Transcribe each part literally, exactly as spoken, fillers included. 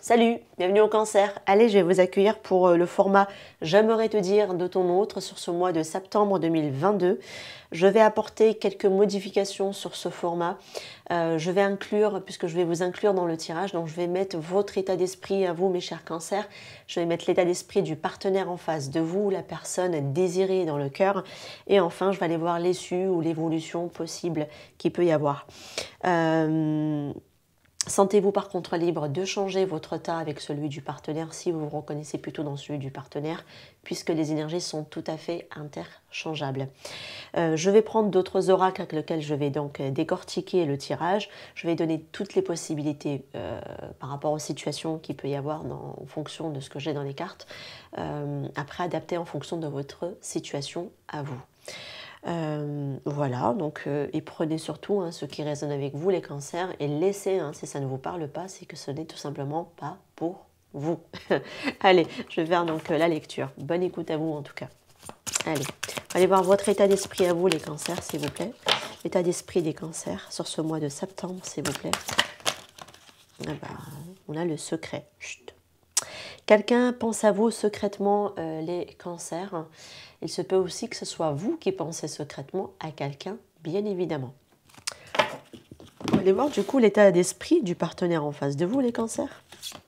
Salut, bienvenue au Cancer. Allez, je vais vous accueillir pour le format J'aimerais te dire de ton autre sur ce mois de septembre deux mille vingt-deux. Je vais apporter quelques modifications sur ce format. Euh, je vais inclure, puisque je vais vous inclure dans le tirage, donc je vais mettre votre état d'esprit à vous, mes chers cancers. Je vais mettre l'état d'esprit du partenaire en face de vous, la personne désirée dans le cœur. Et enfin, je vais aller voir l'issue ou l'évolution possible qu'il peut y avoir. Euh... Sentez-vous par contre libre de changer votre état avec celui du partenaire si vous vous reconnaissez plutôt dans celui du partenaire, puisque les énergies sont tout à fait interchangeables. Euh, je vais prendre d'autres oracles avec lesquels je vais donc décortiquer le tirage. Je vais donner toutes les possibilités euh, par rapport aux situations qu'il peut y avoir dans, en fonction de ce que j'ai dans les cartes. Euh, après, adapter en fonction de votre situation à vous. Euh, voilà, donc euh, et prenez surtout hein, ce qui résonne avec vous, les cancers, et laissez, hein, si ça ne vous parle pas, c'est que ce n'est tout simplement pas pour vous. Allez, je vais faire donc euh, la lecture. Bonne écoute à vous en tout cas. Allez, allez voir votre état d'esprit à vous, les cancers, s'il vous plaît. L'état d'esprit des cancers sur ce mois de septembre, s'il vous plaît. Ah bah, on a le secret. Chut. Quelqu'un pense à vous secrètement, euh, les cancers. Il se peut aussi que ce soit vous qui pensez secrètement à quelqu'un, bien évidemment. On va aller voir du coup l'état d'esprit du partenaire en face de vous, les cancers.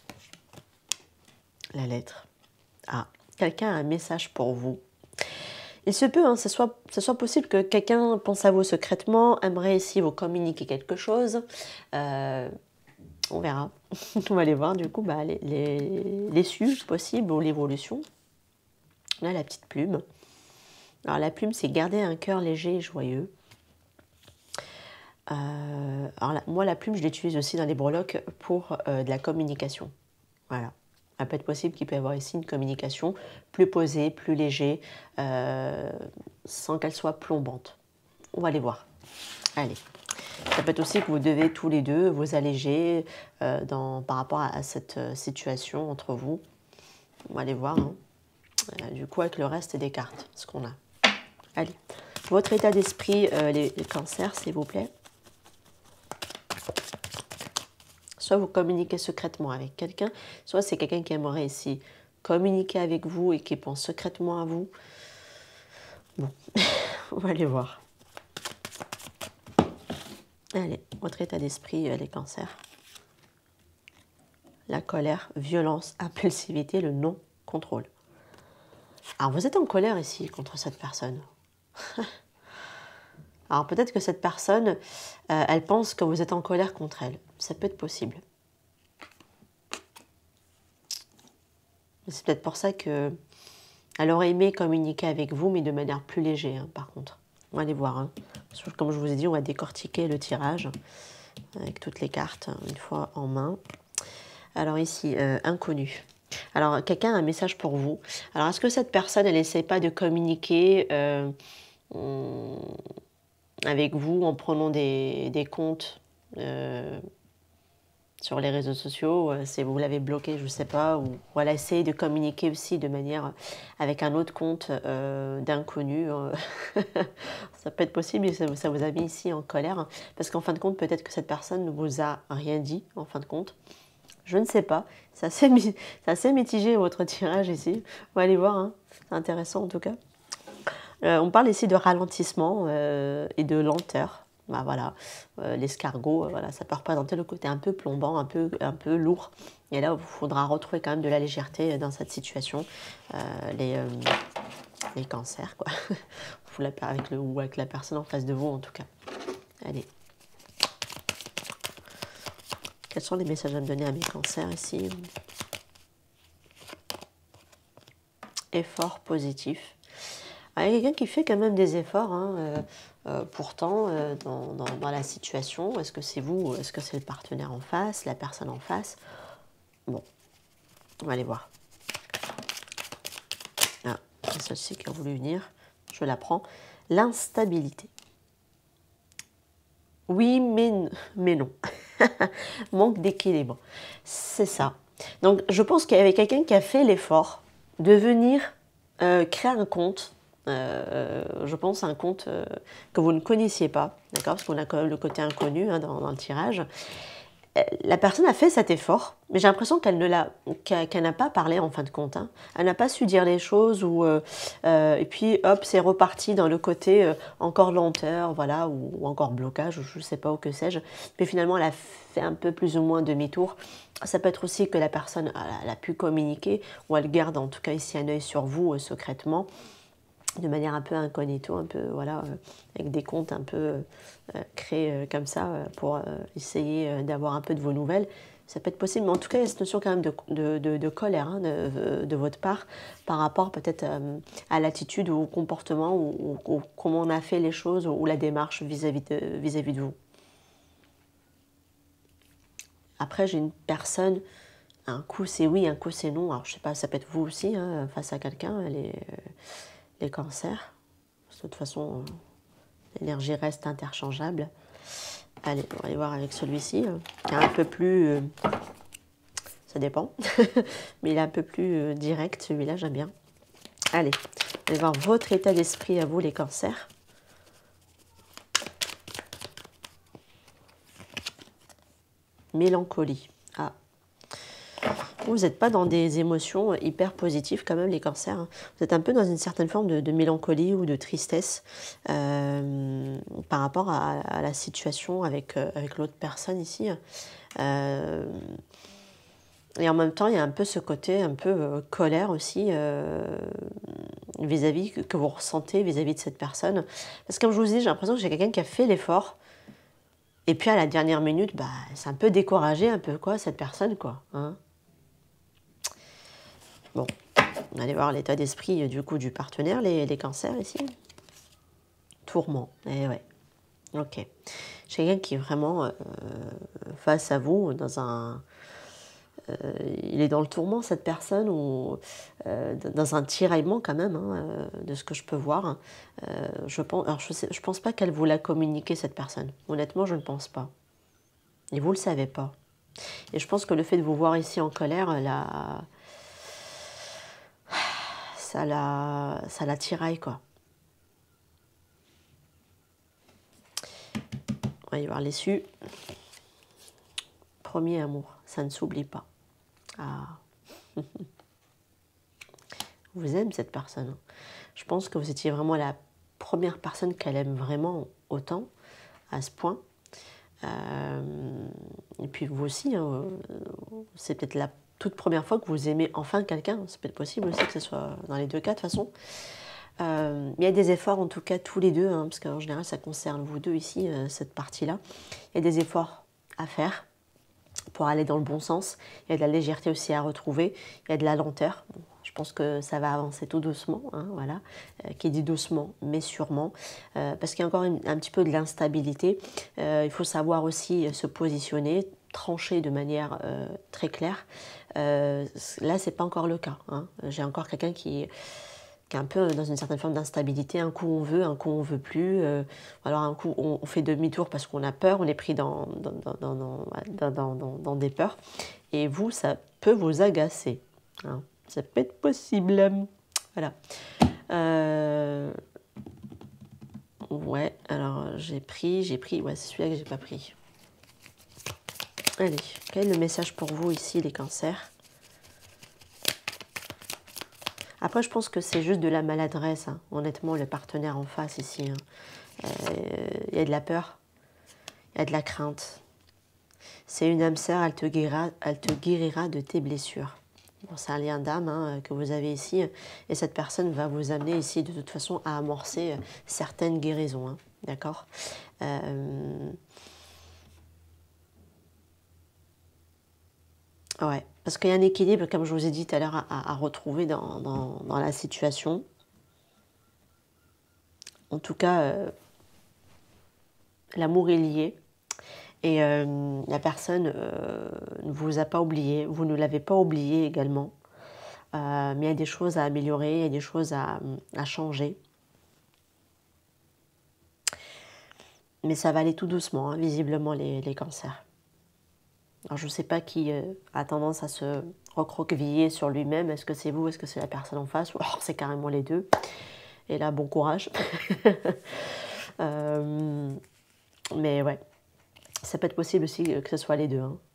La lettre. Ah, quelqu'un a un message pour vous. Il se peut, hein, ce soit, ce soit possible que quelqu'un pense à vous secrètement, aimerait ici vous communiquer quelque chose. Euh, on verra. On va aller voir du coup bah, les, les, les suites possibles ou l'évolution. Là, la petite plume. Alors la plume, c'est garder un cœur léger et joyeux. Euh, alors la, moi, la plume, je l'utilise aussi dans les breloques pour euh, de la communication. Voilà. Ça peut être possible qu'il peut y avoir ici une communication plus posée, plus léger, euh, sans qu'elle soit plombante. On va aller voir. Allez. Ça peut être aussi que vous devez tous les deux vous alléger euh, dans, par rapport à, à cette euh, situation entre vous. On va aller voir. Hein. Euh, du coup, avec le reste des cartes, ce qu'on a. Allez. Votre état d'esprit, euh, les, les cancers, s'il vous plaît. Soit vous communiquez secrètement avec quelqu'un, soit c'est quelqu'un qui aimerait ici communiquer avec vous et qui pense secrètement à vous. Bon, on va aller voir. Allez, votre état d'esprit, les cancers. La colère, violence, impulsivité, le non-contrôle. Alors, vous êtes en colère ici contre cette personne. Alors, peut-être que cette personne, euh, elle pense que vous êtes en colère contre elle. Ça peut être possible. C'est peut-être pour ça que elle aurait aimé communiquer avec vous, mais de manière plus légère, hein, par contre. On va aller voir. Hein. Comme je vous ai dit, on va décortiquer le tirage avec toutes les cartes, une fois en main. Alors ici, euh, inconnu. Alors, quelqu'un a un message pour vous. Alors, est-ce que cette personne, elle n'essaie pas de communiquer euh, avec vous en prenant des, des comptes euh, sur les réseaux sociaux, si vous l'avez bloqué, je ne sais pas, ou voilà, essayez de communiquer aussi de manière avec un autre compte euh, d'inconnu. Ça peut être possible et ça, ça vous a mis ici en colère, parce qu'en fin de compte, peut-être que cette personne ne vous a rien dit, en fin de compte. Je ne sais pas, c'est assez, assez mitigé votre tirage ici. On va aller voir, hein. C'est intéressant en tout cas. Euh, on parle ici de ralentissement euh, et de lenteur. Bah voilà, euh, l'escargot, euh, voilà, ça peut représenter le côté un peu plombant, un peu, un peu lourd. Et là, il faudra retrouver quand même de la légèreté dans cette situation. Euh, les, euh, les cancers, quoi. Vous la, avec le, ou avec la personne en face de vous, en tout cas. Allez. Quels sont les messages à me donner à mes cancers ici? Effort positif. Il y a quelqu'un qui fait quand même des efforts, hein, euh, euh, pourtant, euh, dans, dans, dans la situation. Est-ce que c'est vous, est-ce que c'est le partenaire en face, la personne en face? Bon, on va aller voir. Ah, c'est celle-ci qui a voulu venir. Je la prends. L'instabilité. Oui, mais, mais non. Manque d'équilibre. C'est ça. Donc, je pense qu'il y avait quelqu'un qui a fait l'effort de venir euh, créer un compte. Euh, je pense un compte euh, que vous ne connaissiez pas, d'accord, parce qu'on a quand même le côté inconnu hein, dans, dans le tirage. la personne a fait cet effort, mais j'ai l'impression qu'elle ne l'a, qu'elle n'a pas parlé en fin de compte. Hein. Elle n'a pas su dire les choses, ou, euh, euh, et puis hop, c'est reparti dans le côté euh, encore lenteur, voilà, ou, ou encore blocage, ou je ne sais pas, ou que sais-je. Mais finalement, elle a fait un peu plus ou moins demi-tour. Ça peut être aussi que la personne elle a pu communiquer, ou elle garde en tout cas ici un œil sur vous euh, secrètement, de manière un peu incognito, un peu, voilà, euh, avec des comptes un peu euh, créés euh, comme ça, euh, pour euh, essayer euh, d'avoir un peu de vos nouvelles. Ça peut être possible, mais en tout cas, il y a cette notion quand même de, de, de, de colère hein, de, de votre part, par rapport peut-être euh, à l'attitude ou au comportement, ou, ou, ou comment on a fait les choses, ou, ou la démarche vis-à-vis de, vis-à-vis de vous. Après, j'ai une personne, un coup c'est oui, un coup c'est non. Alors, je sais pas, ça peut être vous aussi, hein, face à quelqu'un, les, les cancers. De toute façon, l'énergie reste interchangeable. Allez, on va aller voir avec celui-ci, qui est un peu plus... Euh, ça dépend, mais il est un peu plus euh, direct, celui-là, j'aime bien. Allez, on va voir votre état d'esprit à vous, les cancers. Mélancolie. Ah. Vous n'êtes pas dans des émotions hyper positives quand même, les cancers. Vous êtes un peu dans une certaine forme de, de mélancolie ou de tristesse euh, par rapport à, à la situation avec, euh, avec l'autre personne ici. Euh, et en même temps, il y a un peu ce côté un peu euh, colère aussi euh, vis-à-vis que, que vous ressentez vis-à-vis de cette personne. Parce que comme je vous dis, j'ai l'impression que j'ai quelqu'un qui a fait l'effort. Et puis à la dernière minute, bah, c'est un peu découragé, un peu quoi, cette personne, quoi. Hein. Bon, on va aller voir l'état d'esprit du coup du partenaire, les, les cancers ici. Tourment, eh ouais. Ok. J'ai quelqu'un qui est vraiment euh, face à vous, dans un... Euh, il est dans le tourment, cette personne, ou euh, dans un tiraillement quand même, hein, euh, de ce que je peux voir. Euh, je pense, alors je ne pense pas qu'elle vous l'a communiqué, cette personne. Honnêtement, je ne pense pas. Et vous ne le savez pas. Et je pense que le fait de vous voir ici en colère, la... ça la, ça la tiraille, quoi. On va y voir l'issue. Premier amour, ça ne s'oublie pas. Ah. Vous aimez cette personne. Je pense que vous étiez vraiment la première personne qu'elle aime vraiment autant, à ce point. Euh, et puis vous aussi, hein, c'est peut-être la toute première fois que vous aimez enfin quelqu'un. C'est peut-être possible aussi que ce soit dans les deux cas de toute façon. Euh, il y a des efforts en tout cas tous les deux, hein, parce qu'en général ça concerne vous deux ici, euh, cette partie-là. Il y a des efforts à faire pour aller dans le bon sens. Il y a de la légèreté aussi à retrouver. Il y a de la lenteur. Bon, je pense que ça va avancer tout doucement, hein, voilà, euh, qui dit doucement, mais sûrement, euh, parce qu'il y a encore une, un petit peu de l'instabilité. Euh, il faut savoir aussi se positionner, trancher de manière euh, très claire. Euh, là, c'est pas encore le cas. Hein. J'ai encore quelqu'un qui qui est un peu dans une certaine forme d'instabilité. Un coup on veut, un coup on veut plus. Euh, alors un coup on, on fait demi-tour parce qu'on a peur, on est pris dans, dans, dans, dans, dans, dans, dans des peurs. Et vous, ça peut vous agacer. Hein. Ça peut être possible. Voilà. Euh, ouais, alors j'ai pris, j'ai pris, ouais, c'est celui-là que j'ai pas pris. Allez, quel est le message pour vous ici, les cancers ? Après, je pense que c'est juste de la maladresse, hein. Honnêtement, le partenaire en face ici. Hein. Euh, il y a de la peur, il y a de la crainte. C'est une âme sœur, elle te guérira, elle te guérira de tes blessures. Bon, c'est un lien d'âme hein, que vous avez ici. Et cette personne va vous amener ici, de toute façon, à amorcer certaines guérisons. Hein. D'accord euh... Ouais, parce qu'il y a un équilibre, comme je vous ai dit tout à l'heure, à, à retrouver dans, dans, dans la situation. En tout cas, euh, l'amour est lié. Et euh, la personne euh, ne vous a pas oublié, vous ne l'avez pas oublié également. Euh, mais il y a des choses à améliorer, il y a des choses à, à changer. Mais ça va aller tout doucement, hein, visiblement, les, les cancers. Alors, je ne sais pas qui euh, a tendance à se recroqueviller sur lui-même. Est-ce que c'est vous, est-ce que c'est la personne en face? Ou alors c'est carrément les deux. Et là, bon courage. euh, mais ouais, ça peut être possible aussi que ce soit les deux. Hein.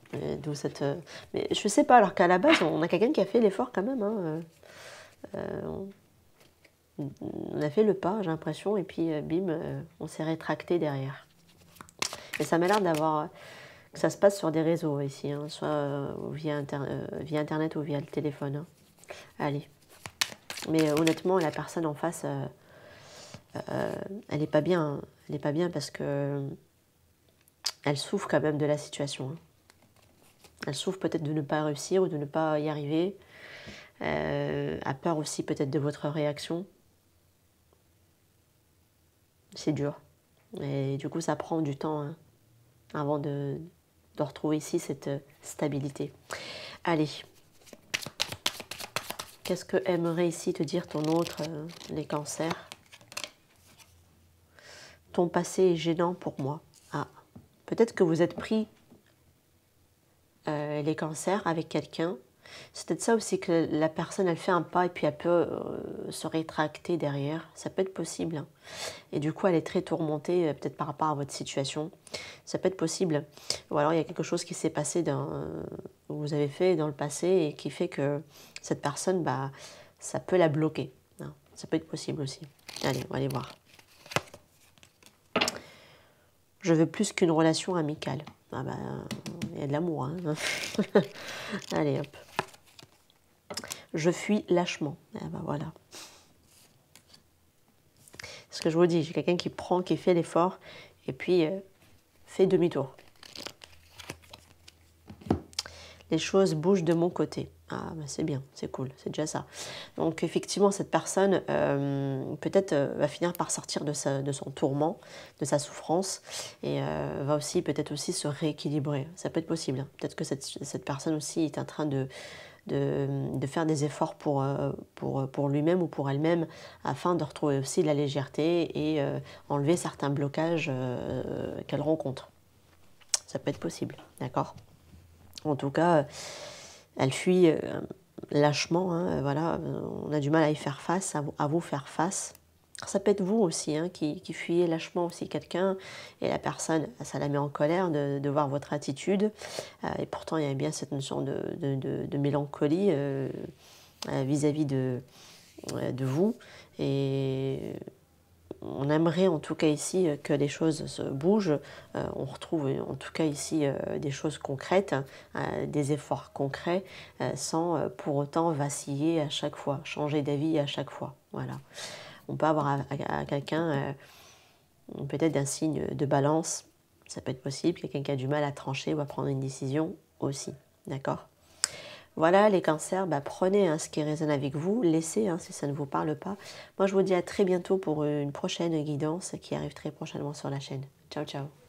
D'où cette... Mais je sais pas, alors qu'à la base, on a quelqu'un qui a fait l'effort quand même. Hein. Euh, on, on a fait le pas, j'ai l'impression, et puis euh, bim, euh, on s'est rétracté derrière. Et ça m'a l'air d'avoir... que ça se passe sur des réseaux ici, hein, soit euh, via, inter, euh, via Internet ou via le téléphone. Hein. Allez. Mais euh, honnêtement, la personne en face, euh, euh, elle n'est pas bien. Hein. Elle n'est pas bien parce que elle souffre quand même de la situation. Hein. Elle souffre peut-être de ne pas réussir ou de ne pas y arriver. Euh, a peur aussi peut-être de votre réaction. C'est dur. Et du coup, ça prend du temps hein, avant de, de retrouver ici cette stabilité. Allez. Qu'est-ce que aimerait ici te dire ton autre, euh, les cancers? Ton passé est gênant pour moi. Ah, peut-être que vous êtes pris euh, les cancers avec quelqu'un. C'est peut-être ça aussi que la personne, elle fait un pas et puis elle peut euh, se rétracter derrière. Ça peut être possible. Hein. Et du coup, elle est très tourmentée, euh, peut-être par rapport à votre situation. Ça peut être possible. Ou alors, il y a quelque chose qui s'est passé, dans, euh, vous avez fait dans le passé et qui fait que cette personne, bah, ça peut la bloquer. Hein. Ça peut être possible aussi. Allez, on va aller voir. Je veux plus qu'une relation amicale. Ah bah, il y a de l'amour. Hein. Allez, hop. Je fuis lâchement. Ah bah voilà. C'est ce que je vous dis, j'ai quelqu'un qui prend, qui fait l'effort, et puis euh, fait demi-tour. Les choses bougent de mon côté. Ah, bah c'est bien, c'est cool, c'est déjà ça. Donc effectivement, cette personne, euh, peut-être euh, va finir par sortir de, sa, de son tourment, de sa souffrance, et euh, va aussi peut-être aussi se rééquilibrer. Ça peut être possible. Hein. Peut-être que cette, cette personne aussi est en train de... De, de faire des efforts pour, pour, pour lui-même ou pour elle-même afin de retrouver aussi la légèreté et euh, enlever certains blocages euh, qu'elle rencontre. Ça peut être possible, d'accord? En tout cas, elle fuit euh, lâchement, hein, voilà, on a du mal à y faire face, à vous, à vous faire face. Ça peut être vous aussi, hein, qui, qui fuyez lâchement aussi quelqu'un, et la personne, ça la met en colère de, de voir votre attitude, euh, et pourtant il y a bien cette notion de, de, de, de mélancolie vis-à-vis euh, -vis de, de vous, et on aimerait en tout cas ici que les choses se bougent, euh, on retrouve en tout cas ici euh, des choses concrètes, euh, des efforts concrets, euh, sans euh, pour autant vaciller à chaque fois, changer d'avis à chaque fois, voilà. On peut avoir à, à, à quelqu'un euh, peut-être d'un signe de balance, ça peut être possible, quelqu'un qui a du mal à trancher ou à prendre une décision aussi, d'accord? Voilà les cancers, bah, prenez hein, ce qui résonne avec vous, laissez hein, si ça ne vous parle pas. Moi je vous dis à très bientôt pour une prochaine guidance qui arrive très prochainement sur la chaîne. Ciao ciao.